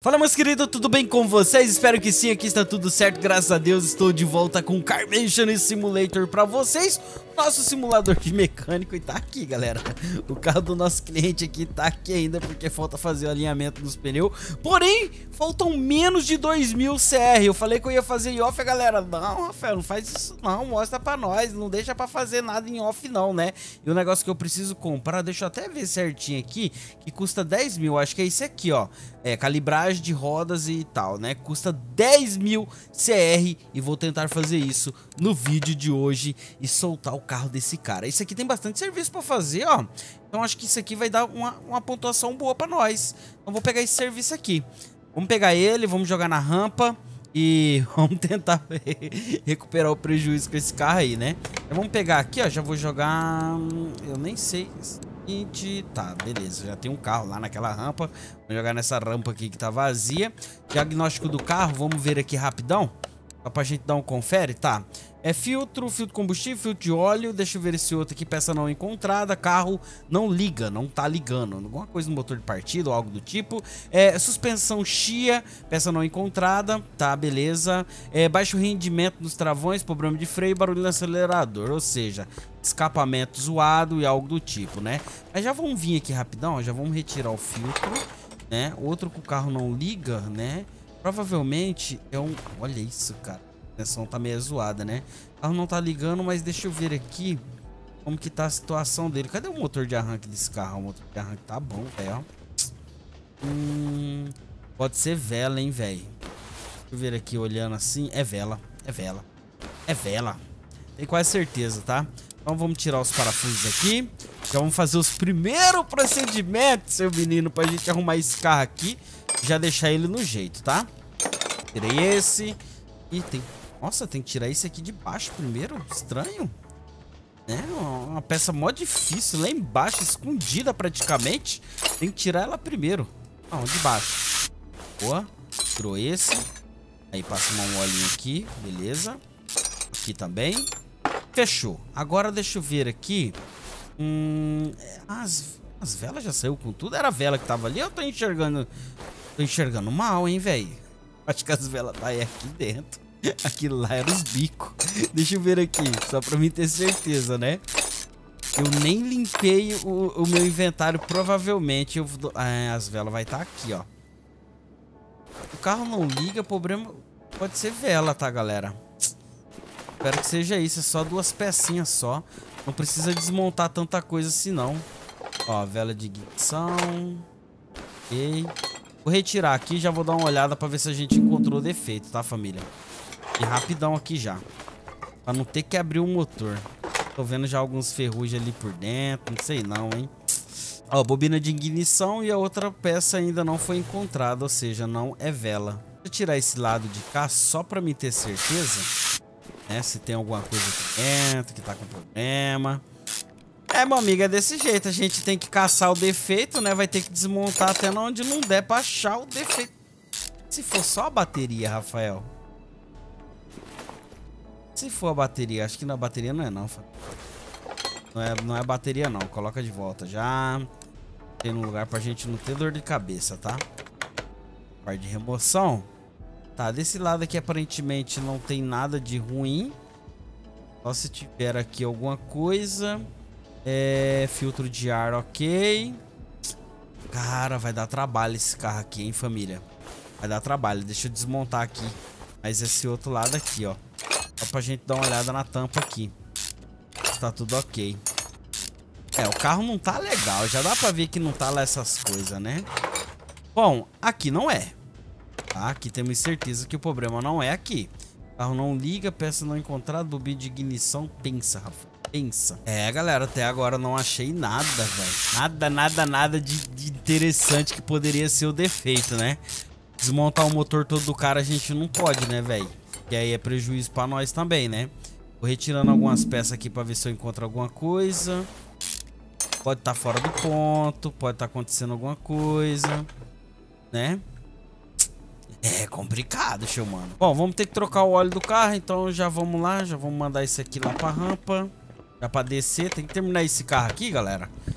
Fala, meus queridos, tudo bem com vocês? Espero que sim, aqui está tudo certo, graças a Deus. Estou de volta com o Carmation Simulator para vocês, nosso simulador de mecânico. E tá aqui, galera, o carro do nosso cliente aqui tá aqui ainda, porque falta fazer o alinhamento dos pneus. Porém, faltam menos de 2000 CR. Eu falei que eu ia fazer em off, a galera, não, Rafael, não faz isso não, mostra pra nós, não deixa pra fazer nada em off não, né? E o negócio que eu preciso comprar, deixa eu até ver certinho aqui, que custa 10 mil, acho que é esse aqui, ó. É, calibragem de rodas e tal, né? Custa 10 mil CR e vou tentar fazer isso no vídeo de hoje e soltar o carro desse cara. Isso aqui tem bastante serviço pra fazer, ó. Então acho que isso aqui vai dar uma pontuação boa pra nós. Então vou pegar esse serviço aqui. Vamos pegar ele, vamos jogar na rampa e vamos tentar recuperar o prejuízo com esse carro aí, né? Então vamos pegar aqui, ó, já vou jogar... Eu nem sei... Tá, beleza, já tem um carro lá naquela rampa. Vou jogar nessa rampa aqui que tá vazia. Diagnóstico do carro, vamos ver aqui rapidão, só pra gente dar um confere, tá? É filtro combustível, filtro de óleo. Deixa eu ver esse outro aqui, peça não encontrada. Carro não liga, não tá ligando. Alguma coisa no motor de partida ou algo do tipo. É, suspensão chia, peça não encontrada. Tá, beleza. É, baixo rendimento nos travões, problema de freio, barulho no acelerador. Ou seja, escapamento zoado e algo do tipo, né? Mas já vamos vir aqui rapidão, ó, já vamos retirar o filtro, né? Outro que o carro não liga, né? Provavelmente é um... Olha isso, cara. A tensão tá meio zoada, né? O carro não tá ligando, mas deixa eu ver aqui como que tá a situação dele. Cadê o motor de arranque desse carro? O motor de arranque tá bom, velho. Pode ser vela, hein, velho? Deixa eu ver aqui, olhando assim. É vela, é vela, é vela. Tenho quase certeza, tá? Então vamos tirar os parafusos aqui. Já vamos fazer os primeiros procedimentos, seu menino, pra gente arrumar esse carro aqui. Já deixar ele no jeito, tá? Tirei esse. E tem... Nossa, tem que tirar esse aqui de baixo primeiro. Estranho. É uma peça mó difícil. Lá embaixo, escondida praticamente. Tem que tirar ela primeiro. Não, de baixo. Boa. Tirou esse. Aí passa um olhinho aqui. Beleza. Aqui também. Fechou. Agora deixa eu ver aqui. As velas já saiu com tudo. Era a vela que tava ali. Eu tô enxergando... Tô enxergando mal, hein, velho. Acho que as velas tá aí aqui dentro. Aquilo lá era os bicos. Deixa eu ver aqui, só pra mim ter certeza, né? Eu nem limpei o meu inventário. Provavelmente eu... as velas vai estar aqui, ó. O carro não liga, problema... Pode ser vela, tá, galera? Espero que seja isso. É só duas pecinhas só. Não precisa desmontar tanta coisa assim, não. Ó, vela de ignição. Ok. Vou retirar aqui, já vou dar uma olhada pra ver se a gente encontrou defeito, tá, família? E rapidão aqui já. Pra não ter que abrir o motor. Tô vendo já alguns ferrugem ali por dentro, não sei não, hein? Ó, bobina de ignição e a outra peça ainda não foi encontrada, ou seja, não é vela. Deixa eu tirar esse lado de cá só pra me ter certeza, né? Se tem alguma coisa aqui dentro que tá com problema. É, meu amigo, é desse jeito. A gente tem que caçar o defeito, né? Vai ter que desmontar até onde não der pra achar o defeito. Se for só a bateria, Rafael. Se for a bateria, acho que na bateria não é não. Não é a bateria não. Coloca de volta já. Tem um lugar pra gente não ter dor de cabeça, tá? Parte de remoção. Tá, desse lado aqui aparentemente não tem nada de ruim. Só se tiver aqui alguma coisa. É, filtro de ar, ok. Cara, vai dar trabalho esse carro aqui, hein, família? Vai dar trabalho. Deixa eu desmontar aqui. Mas esse outro lado aqui, ó. Só pra gente dar uma olhada na tampa aqui. Tá tudo ok. É, o carro não tá legal. Já dá pra ver que não tá lá essas coisas, né? Bom, aqui não é. Tá? Aqui temos certeza que o problema não é aqui. O carro não liga, peça não encontrada, bobina de ignição. Pensa, Rafa. Pensa. É, galera, até agora não achei nada, velho. Nada de interessante que poderia ser o defeito, né? Desmontar o motor todo do cara a gente não pode, né, velho? Que aí é prejuízo pra nós também, né? Vou retirando algumas peças aqui pra ver se eu encontro alguma coisa. Pode estar fora do ponto, pode estar acontecendo alguma coisa, né? É complicado, show, mano. Bom, vamos ter que trocar o óleo do carro, então já vamos lá, já vamos mandar isso aqui lá pra rampa. Já pra descer, tem que terminar esse carro aqui, galera.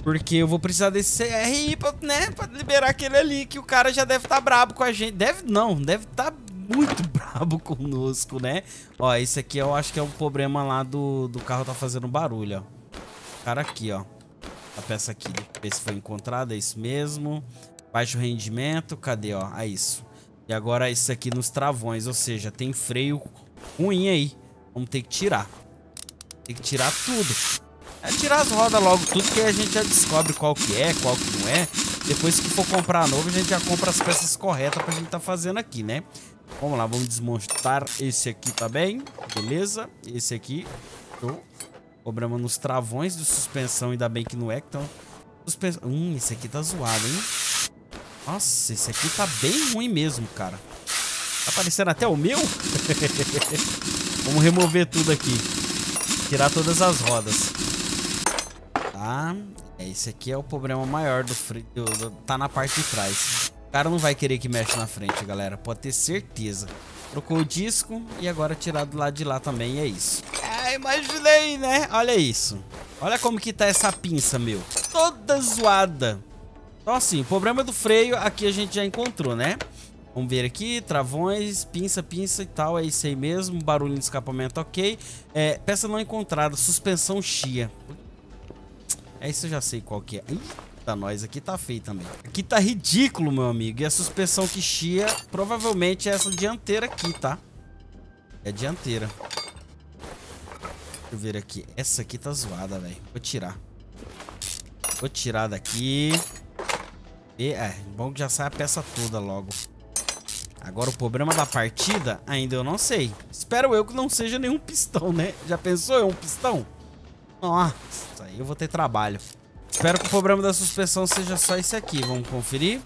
Porque eu vou precisar desse CRI pra, né, pra liberar aquele ali, que o cara já deve estar brabo com a gente. Deve estar muito brabo conosco, né? Ó, esse aqui eu acho que é o problema lá do carro tá fazendo barulho, ó. O cara aqui, ó. A peça aqui, deixa eu ver se foi encontrada, é isso mesmo. Baixo rendimento, cadê, ó? É isso. E agora isso aqui nos travões, ou seja, tem freio ruim aí. Vamos ter que tirar. Tem que tirar tudo. É tirar as rodas logo, tudo que a gente já descobre qual que é, qual que não é. Depois que for comprar novo, a gente já compra as peças corretas pra gente tá fazendo aqui, né? Vamos lá, vamos desmontar esse aqui também. Beleza? Esse aqui. Show. Problema nos travões de suspensão, ainda bem que não é. Então, suspensão. Esse aqui tá zoado, hein? Nossa, esse aqui tá bem ruim mesmo, cara. Tá parecendo até o meu? Vamos remover tudo aqui. Tirar todas as rodas. Tá. Esse aqui é o problema maior do freio. Tá na parte de trás. O cara não vai querer que mexa na frente, galera. Pode ter certeza. Trocou o disco e agora tirar do lado de lá também. E é isso. Imaginei, né? Olha isso. Olha como que tá essa pinça, meu. Toda zoada. Então assim, o problema do freio aqui a gente já encontrou, né? Vamos ver aqui, travões, pinça e tal, é isso aí mesmo, barulho de escapamento ok. Peça não encontrada, suspensão chia. Isso eu já sei qual que é. Eita, nós, aqui tá feio também. Aqui tá ridículo, meu amigo, e a suspensão que chia provavelmente é essa dianteira aqui, tá? É a dianteira. Deixa eu ver aqui, essa aqui tá zoada, velho. Vou tirar. Vou tirar daqui. Bom que já sai a peça toda logo. Agora o problema da partida, ainda eu não sei. Espero eu que não seja nenhum pistão, né? Já pensou em um pistão? Nossa, aí eu vou ter trabalho. Espero que o problema da suspensão seja só esse aqui. Vamos conferir.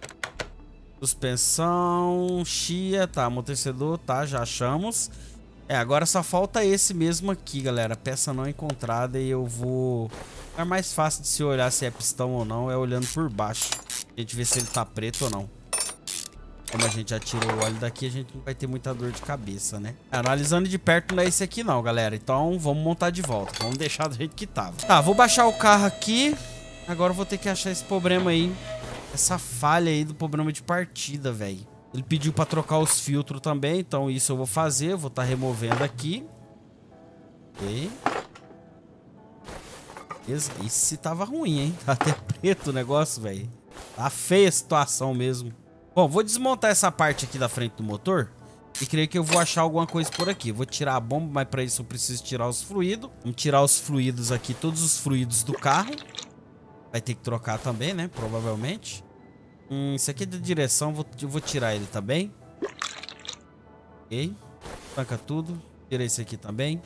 Suspensão, chia, tá, amortecedor, tá, já achamos. Agora só falta esse mesmo aqui, galera. Peça não encontrada e eu vou... É mais fácil de se olhar se é pistão ou não, é olhando por baixo. A gente vê se ele tá preto ou não. Como a gente já tirou o óleo daqui, a gente não vai ter muita dor de cabeça, né? Analisando de perto não é esse aqui não, galera. Então vamos montar de volta. Vamos deixar do jeito que tava. Tá, vou baixar o carro aqui. Agora eu vou ter que achar esse problema aí. Essa falha aí do problema de partida, velho. Ele pediu pra trocar os filtros também. Então isso eu vou fazer. Eu vou estar removendo aqui. Ok. Esse tava ruim, hein? Tá até preto o negócio, velho. Tá feia a situação mesmo. Bom, vou desmontar essa parte aqui da frente do motor. E creio que eu vou achar alguma coisa por aqui. Vou tirar a bomba, mas para isso eu preciso tirar os fluidos. Vamos tirar os fluidos aqui, todos os fluidos do carro. Vai ter que trocar também, né? Provavelmente. Isso aqui é de direção, eu vou tirar ele também. Ok. Tranca tudo. Tira esse aqui também.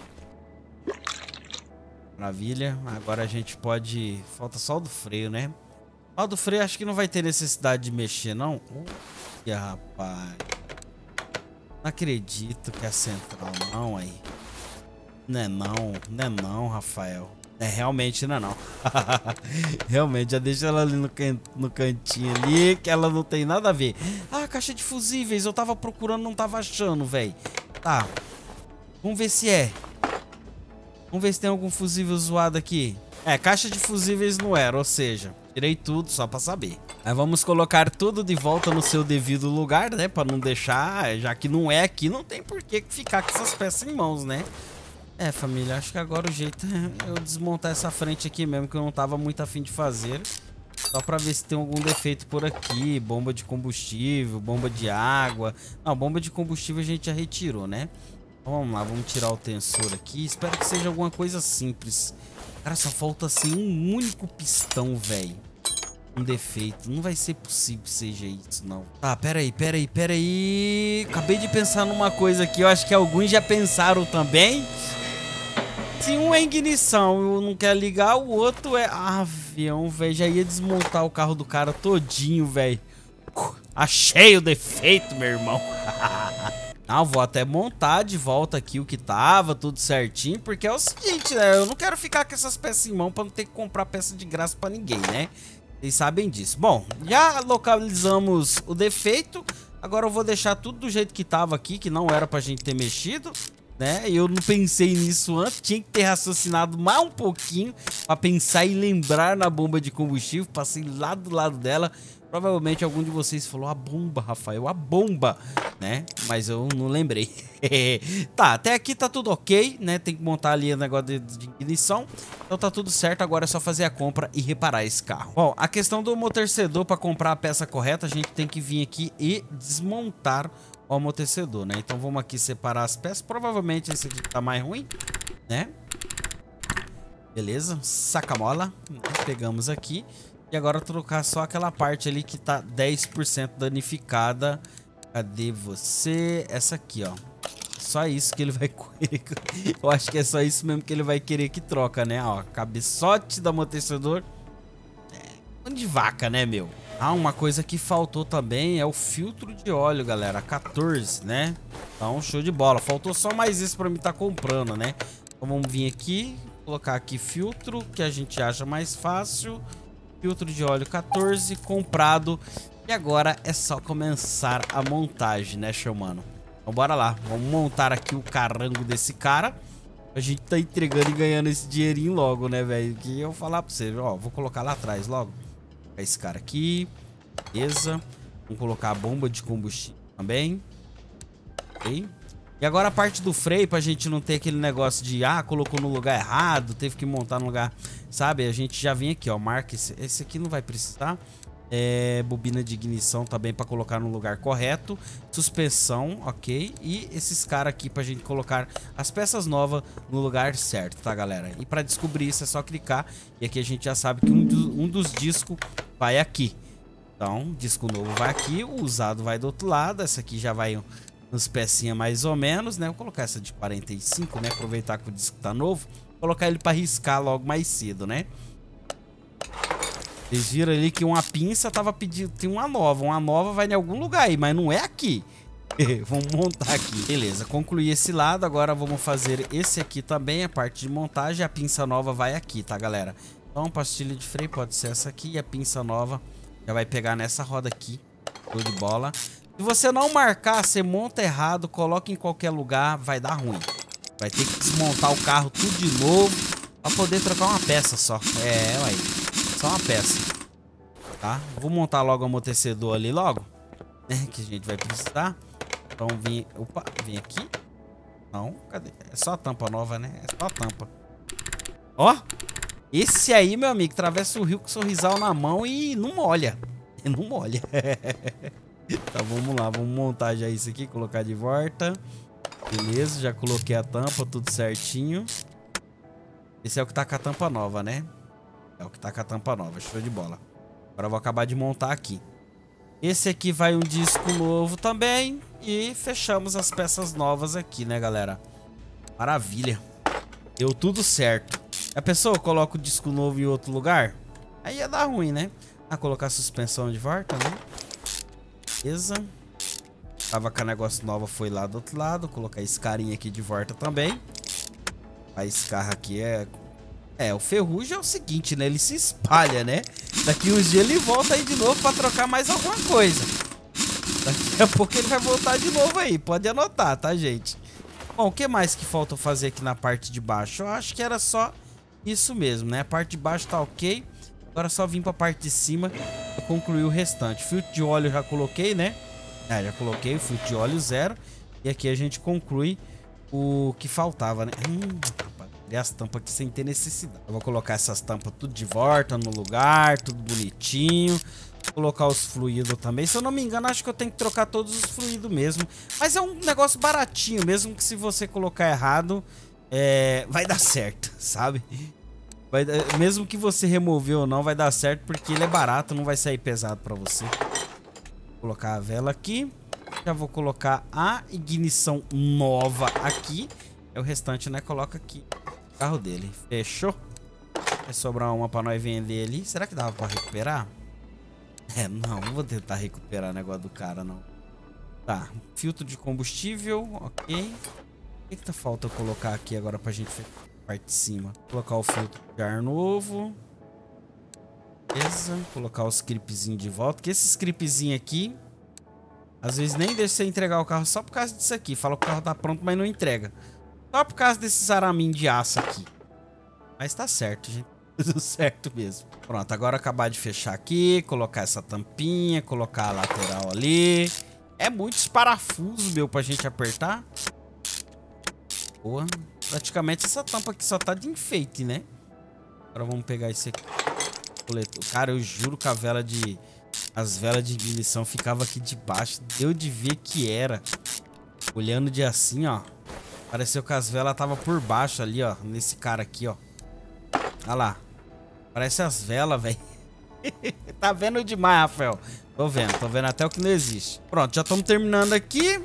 Maravilha. Agora a gente pode... Falta só o do freio, né? O do freio acho que não vai ter necessidade de mexer, não. Rapaz. Não acredito que é central, não, aí. Não é não, Rafael. Realmente não é não. Realmente, já deixa ela ali no cantinho ali, que ela não tem nada a ver. Ah, caixa de fusíveis, eu tava procurando, não tava achando, velho. Tá. Vamos ver se é. Vamos ver se tem algum fusível zoado aqui. Caixa de fusíveis não era, ou seja... Tirei tudo só pra saber. Aí vamos colocar tudo de volta no seu devido lugar, né? Pra não deixar, já que não é aqui, não tem por que ficar com essas peças em mãos, né? Família, acho que agora o jeito é eu desmontar essa frente aqui mesmo, que eu não tava muito afim de fazer. Só pra ver se tem algum defeito por aqui. Bomba de combustível, bomba de água. Não, bomba de combustível a gente já retirou, né? Vamos lá, vamos tirar o tensor aqui. Espero que seja alguma coisa simples. Cara, só falta assim um único pistão, velho. Um defeito. Não vai ser possível que seja isso, não. Tá, pera aí. Acabei de pensar numa coisa aqui. Eu acho que alguns já pensaram também. Se um é ignição e não quer ligar, o outro é avião, velho. Já ia desmontar o carro do cara todinho, velho. Achei o defeito, meu irmão. Não, vou até montar de volta aqui o que tava, tudo certinho, porque é o seguinte, né? Eu não quero ficar com essas peças em mão pra não ter que comprar peça de graça pra ninguém, né? Vocês sabem disso. Bom, já localizamos o defeito. Agora eu vou deixar tudo do jeito que tava aqui, que não era pra gente ter mexido. né? Eu não pensei nisso antes, tinha que ter raciocinado mais um pouquinho pra pensar e lembrar na bomba de combustível. Passei lá do lado dela. Provavelmente algum de vocês falou a bomba, Rafael, a bomba, né? Mas eu não lembrei. Tá, até aqui tá tudo ok, né? Tem que montar ali o negócio de ignição. Então tá tudo certo, agora é só fazer a compra e reparar esse carro. Bom, a questão do amortecedor, para comprar a peça correta, a gente tem que vir aqui e desmontar o amortecedor, né? Então vamos aqui separar as peças. Provavelmente esse aqui tá mais ruim, né? Beleza, saca-mola. Pegamos aqui. E agora trocar só aquela parte ali que tá 10% danificada. Cadê você? Essa aqui, ó. Só isso que ele vai querer. Eu acho que é só isso mesmo que ele vai querer que troca, né? Ó, cabeçote do amortecedor. De vaca, né, meu? Ah, uma coisa que faltou também é o filtro de óleo, galera. 14, né? Então, show de bola. Faltou só mais isso pra mim estar comprando, né? Então, vamos vir aqui, colocar aqui filtro, que a gente acha mais fácil. Filtro de óleo 14, comprado. E agora é só começar a montagem, né, chamando? Então, bora lá. Vamos montar aqui o carango desse cara. A gente tá entregando e ganhando esse dinheirinho logo, né, velho? Que eu vou falar pra você, ó. Vou colocar lá atrás logo. Esse cara aqui. Beleza. Vamos colocar a bomba de combustível também. Ok. E agora a parte do freio, pra gente não ter aquele negócio de, colocou no lugar errado, teve que montar no lugar, sabe? A gente já vem aqui, ó, marca esse aqui não vai precisar. Bobina de ignição também pra colocar no lugar correto. Suspensão, ok. E esses caras aqui pra gente colocar as peças novas no lugar certo, tá, galera? E pra descobrir isso é só clicar. E aqui a gente já sabe que um dos discos vai aqui. Então, disco novo vai aqui, o usado vai do outro lado. Essa aqui já vai uns pecinhas mais ou menos, né? Vou colocar essa de 45, né? Aproveitar que o disco tá novo. Colocar ele pra riscar logo mais cedo, né? Vocês viram ali que uma pinça tava pedindo... Tem uma nova. Uma nova vai em algum lugar aí, mas não é aqui. Vamos montar aqui. Beleza, concluí esse lado. Agora vamos fazer esse aqui também, a parte de montagem. A pinça nova vai aqui, tá, galera? Então, pastilha de freio pode ser essa aqui. E a pinça nova já vai pegar nessa roda aqui. Show de bola. Se você não marcar, você monta errado, coloca em qualquer lugar, vai dar ruim. Vai ter que desmontar o carro tudo de novo pra poder trocar uma peça só. Ué. Só uma peça. Tá? Vou montar logo o amortecedor ali logo. Né? Que a gente vai precisar. Então vem... Opa, vem aqui. Não, cadê? É só a tampa nova, né? É só a tampa. Ó! Esse aí, meu amigo, atravessa o rio com o sorrisal na mão e não molha. Não molha. Tá, vamos lá. Vamos montar já isso aqui. Colocar de volta. Beleza, já coloquei a tampa, tudo certinho. Esse é o que tá com a tampa nova, né? É o que tá com a tampa nova, show de bola. Agora eu vou acabar de montar aqui. Esse aqui vai um disco novo também. E fechamos as peças novas aqui, né, galera? Maravilha. Deu tudo certo. A pessoa coloca o disco novo em outro lugar, aí ia dar ruim, né? Colocar a suspensão de volta, né? Beleza. Tava com a negócio nova, foi lá do outro lado. Colocar esse carinha aqui de volta também. Aí esse carro aqui o ferrugem é o seguinte, né? Ele se espalha, né? Daqui uns dias ele volta aí de novo pra trocar mais alguma coisa. Daqui a pouco ele vai voltar de novo aí. Pode anotar, tá, gente? Bom, o que mais que falta fazer aqui na parte de baixo? Eu acho que era só isso mesmo, né? A parte de baixo tá ok. Agora é só vir pra parte de cima e concluir o restante. Filtro de óleo eu já coloquei, né? Já coloquei o filtro de óleo 0. E aqui a gente conclui o que faltava, né? Rapaz, tirei as tampas aqui sem ter necessidade. Eu vou colocar essas tampas tudo de volta no lugar, tudo bonitinho. Vou colocar os fluidos também. Se eu não me engano, acho que eu tenho que trocar todos os fluidos mesmo. Mas é um negócio baratinho, mesmo que se você colocar errado, vai dar certo, sabe? Mesmo que você remover ou não, vai dar certo, porque ele é barato, não vai sair pesado pra você. Vou colocar a vela aqui. Já vou colocar a ignição nova aqui. O restante, né, coloca aqui o carro dele. Fechou? Vai sobrar uma pra nós vender ali. Será que dava pra recuperar? Não vou tentar recuperar o negócio do cara, não. Tá, filtro de combustível, ok. O que falta eu colocar aqui agora pra gente fechar a parte de cima? Colocar o filtro de ar novo. Beleza, colocar os clipezinhos de volta. Que esses clipezinhos aqui, às vezes nem deixa você entregar o carro só por causa disso aqui. Fala que o carro tá pronto, mas não entrega. Só por causa desses araminhos de aço aqui. Mas tá certo, gente. Tudo certo mesmo. Pronto, agora acabar de fechar aqui. Colocar essa tampinha. Colocar a lateral ali. É muitos parafusos, meu, pra gente apertar. Boa. Praticamente essa tampa aqui só tá de enfeite, né? Agora vamos pegar esse aqui. Cara, eu juro que as velas de ignição ficavam aqui debaixo. Deu de ver que era. Olhando de assim, ó. Pareceu que as velas estavam por baixo ali, ó. Nesse cara aqui, ó. Olha lá. Parece as velas, velho. Tá vendo demais, Rafael. Tô vendo até o que não existe. Pronto, já estamos terminando aqui.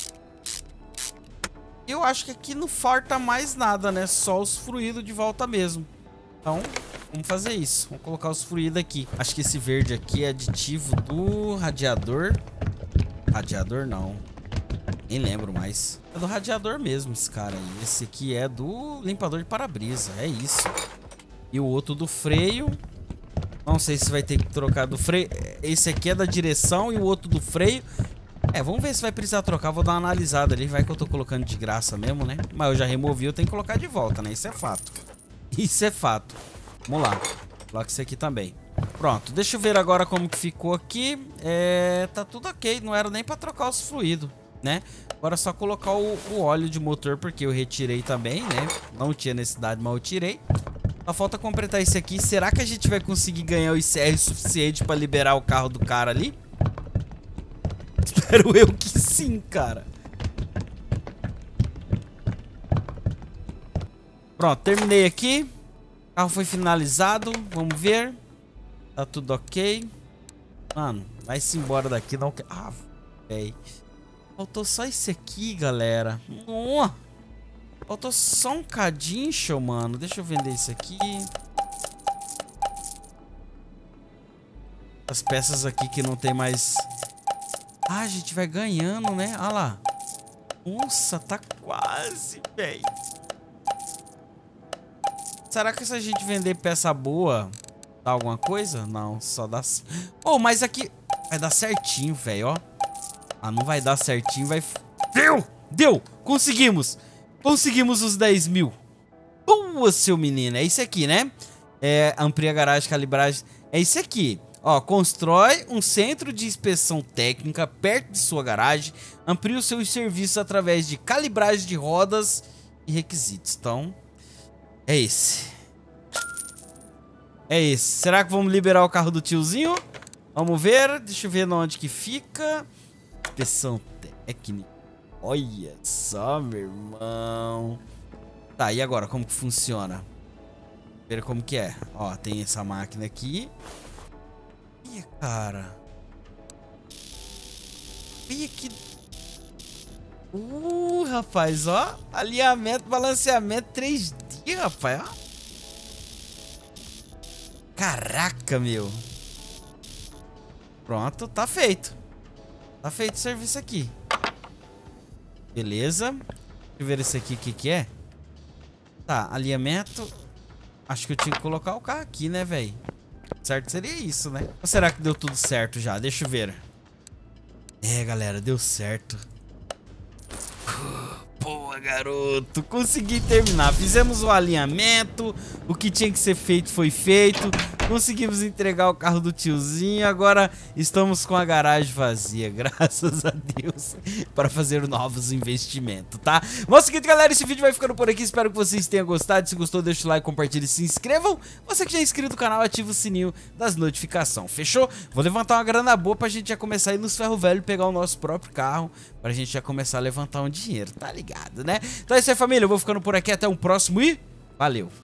Eu acho que aqui não falta mais nada, né? Só os fluidos de volta mesmo. Então, vamos fazer isso. Vamos colocar os fluidos aqui. Acho que esse verde aqui é aditivo do radiador. Radiador não. Nem lembro mais. É do radiador mesmo esse cara aí. Esse aqui é do limpador de para-brisa. É isso. E o outro do freio. Não sei se vai ter que trocar do freio. Esse aqui é da direção e o outro do freio. Vamos ver se vai precisar trocar. Vou dar uma analisada ali. Vai que eu tô colocando de graça mesmo, né? Mas eu já removi, eu tenho que colocar de volta, né? Isso é fato. Isso é fato. Vamos lá. Coloca isso aqui também. Pronto. Deixa eu ver agora como que ficou aqui. Tá tudo ok. Não era nem pra trocar os fluidos, né? Agora é só colocar o óleo de motor, porque eu retirei também, né? Não tinha necessidade, mas eu tirei. Só falta completar isso aqui. Será que a gente vai conseguir ganhar o ICR suficiente pra liberar o carro do cara ali? Espero eu que sim, cara. Pronto, terminei aqui. O carro foi finalizado. Vamos ver. Tá tudo ok. Mano, vai-se embora daqui. Não quer. Ah, velho. Faltou só esse aqui, galera. Faltou só um cadinho, mano. Deixa eu vender isso aqui. As peças aqui que não tem mais... Ah, a gente vai ganhando, né? Olha lá. Nossa, tá quase, velho. Será que se a gente vender peça boa, dá alguma coisa? Não, só dá... Oh, mas aqui... Vai dar certinho, velho, ó. Ah, não vai dar certinho, vai... Deu! Conseguimos! Conseguimos os 10 mil. Boa, seu menino. É isso aqui, né? Amplia a garagem, calibragem. É isso aqui. Ó, constrói um centro de inspeção técnica perto de sua garagem. Amplia os seus serviços através de calibragem de rodas e requisitos. Então, é esse. É esse. Será que vamos liberar o carro do tiozinho? Vamos ver. Deixa eu ver onde que fica. Inspeção técnica. Olha só, meu irmão. Tá, e agora? Como que funciona? Ver como que é. Ó, tem essa máquina aqui. Ih, cara. Ih, que... rapaz, ó. Alinhamento, balanceamento 3D, rapaz, ó. Caraca, meu. Pronto, tá feito. Tá feito o serviço aqui. Beleza. Deixa eu ver esse aqui, o que que é? Tá, alinhamento. Acho que eu tinha que colocar o carro aqui, né, velho? Certo seria isso, né? Ou será que deu tudo certo já? Deixa eu ver. Galera, deu certo. Boa, garoto. Consegui terminar. Fizemos o alinhamento. O que tinha que ser feito foi feito. Conseguimos entregar o carro do tiozinho. Agora estamos com a garagem vazia, graças a Deus, para fazer novos investimentos, tá? Mas é o seguinte, galera, esse vídeo vai ficando por aqui. Espero que vocês tenham gostado. Se gostou, deixa o like, compartilhe e se inscrevam. Você que já é inscrito no canal, ativa o sininho das notificações, fechou? Vou levantar uma grana boa pra gente já começar a ir nos ferro velho, pegar o nosso próprio carro, pra gente já começar a levantar um dinheiro, tá ligado, né? Então é isso aí, família. Eu vou ficando por aqui. Até um próximo e valeu!